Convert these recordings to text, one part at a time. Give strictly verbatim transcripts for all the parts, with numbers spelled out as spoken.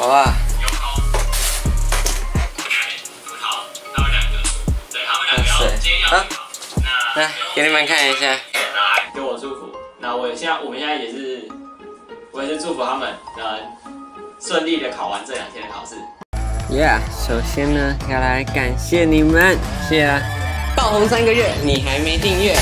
好吧。喝水啊，来给你们看一下， 给我祝福。那我现在我们现在也是，我也是祝福他们能顺利的考完这两天的考试。 Yeah， 首先呢要来感谢你们，谢啦！爆红三个月，你还没订阅。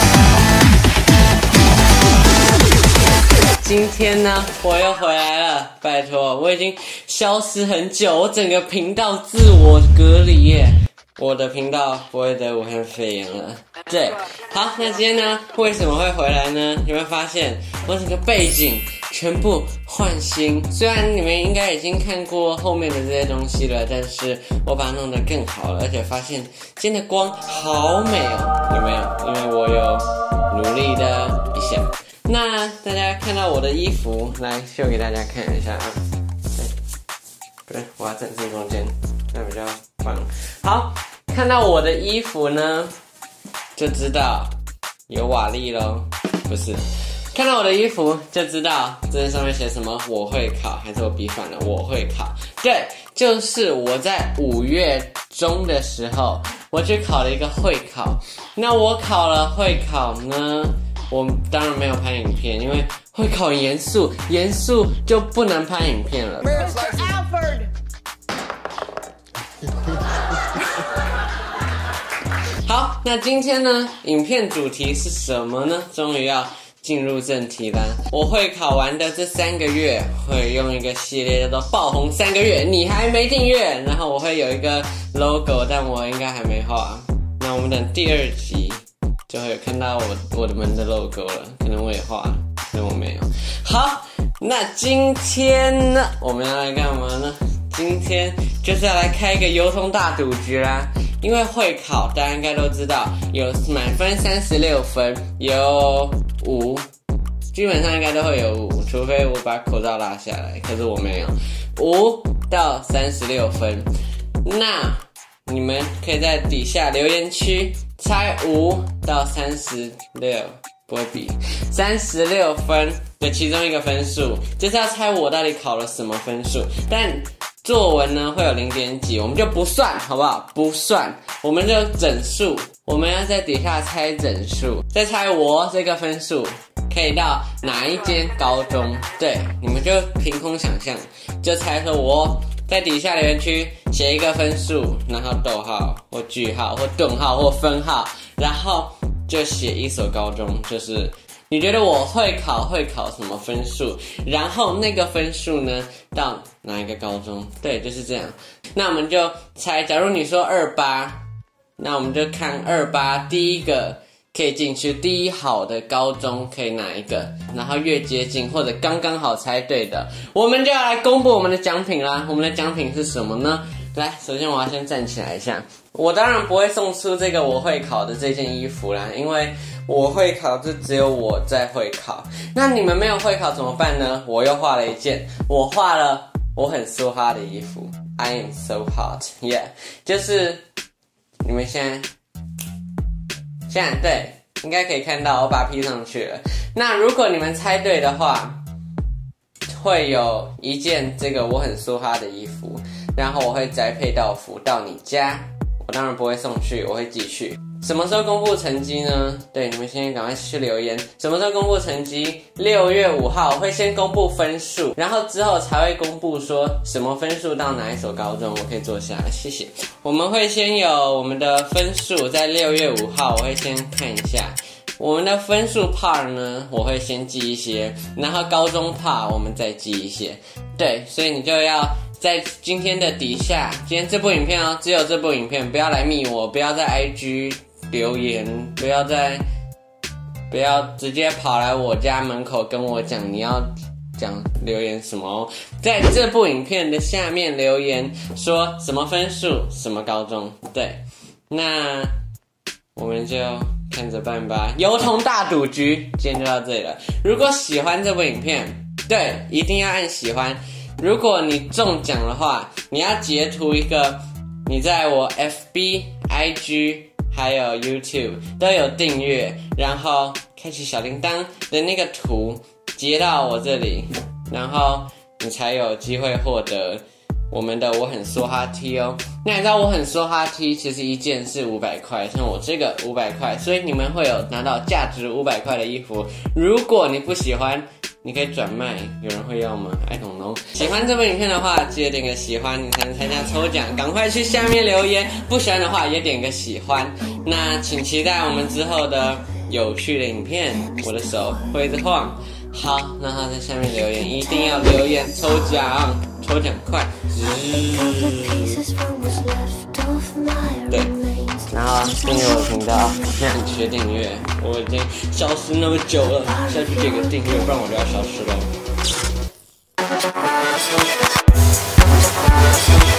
今天呢，我又回来了，拜托，我已经消失很久，我整个频道自我隔离耶。我的频道不会得武汉肺炎了。对，好，那今天呢，为什么会回来呢？你会发现我整个背景全部换新，虽然你们应该已经看过后面的这些东西了，但是我把它弄得更好了，而且发现今天的光好美哦，有没有？因为我有努力的一下。那大家看到我的衣服，来秀给大家看一下啊。不对，我要站正中间，那比较棒。好，看到我的衣服呢，就知道有瓦力咯，不是。看到我的衣服就知道这上面写什么，我会考，还是我比反了，我会考。对，就是我在五月中的时候，我去考了一个会考。那我考了会考呢，我当然没有拍影片，因为会考很严肃，严肃就不能拍影片了。好，那今天呢，影片主题是什么呢？终于要进入正题啦！我会考完的这三个月，会用一个系列叫做“爆红三个月”，你还没订阅，然后我会有一个 logo， 但我应该还没画。那我们等第二集就会有看到我我的们的 logo 了，可能我也画了，可能我没有。好，那今天呢，我们要来干嘛呢？今天就是要来开一个油桶大赌局啦。因为会考大家应该都知道，有满分三十六分，有五，基本上应该都会有五，除非我把口罩拉下来，可是我没有。五到三十六分，那你们可以在底下留言区猜五到三十六，不会比三十六分的其中一个分数，就是要猜我到底考了什么分数，但作文呢会有零点几，我们就不算，好不好？不算，我们就整数，我们要在底下猜整数，再猜我这个分数可以到哪一间高中。对，你们就凭空想象，就猜说我在底下留言区写一个分数，然后逗号或句号或顿号或分号，然后就写一所高中，就是你觉得我会考会考什么分数，然后那个分数呢到哪一个高中。对，就是这样。那我们就猜，假如你说二八，那我们就看二八第一个可以进去第一好的高中可以哪一个，然后越接近或者刚刚好猜对的，我们就要来公布我们的奖品啦。我们的奖品是什么呢？来，首先我要先站起来一下。我当然不会送出这个我会考的这件衣服啦，因为我会考就只有我在会考。那你们没有会考怎么办呢？我又画了一件，我画了我很梭哈的衣服 I am so hot yeah， 就是你们现在现在对应该可以看到我把它 P 上去了。那如果你们猜对的话，会有一件这个我很梭哈的衣服，然后我会宅配到府到你家，我当然不会送去，我会寄去。什么时候公布成绩呢？对，你们先赶快去留言。什么时候公布成绩？六月五号我会先公布分数，然后之后才会公布说什么分数到哪一所高中。我可以坐下来，谢谢。我们会先有我们的分数，在六月五号我会先看一下。我们的分数 part 呢，我会先记一些，然后高中 part 我们再记一些。对，所以你就要在今天的底下，今天这部影片哦，只有这部影片，不要来密我，不要在 I G 留言，不要在，不要直接跑来我家门口跟我讲你要讲留言什么哦，在这部影片的下面留言说什么分数，什么高中。对，那我们就看着办吧。油桶大赌局今天就到这里了。如果喜欢这部影片，对，一定要按喜欢。如果你中奖的话，你要截图一个你在我 F B、I G 还有 YouTube 都有订阅，然后开启小铃铛的那个图截到我这里，然后你才有机会获得我们的我很梭哈 T 哦。那你知道我很梭哈 T 其实一件是五百块，像我这个五百块，所以你们会有拿到价值五百块的衣服。如果你不喜欢，你可以转卖，有人会要吗 ？I don't know。喜欢这部影片的话，记得点个喜欢，你才能参加抽奖。赶快去下面留言，不喜欢的话也点个喜欢。那请期待我们之后的有趣的影片。我的手会一直晃。好，那他在下面留言，一定要留言抽奖，抽奖快！对，然后订阅我的频道，现在很缺订阅，我已经消失那么久了，下去点个订阅，不然我就要消失了。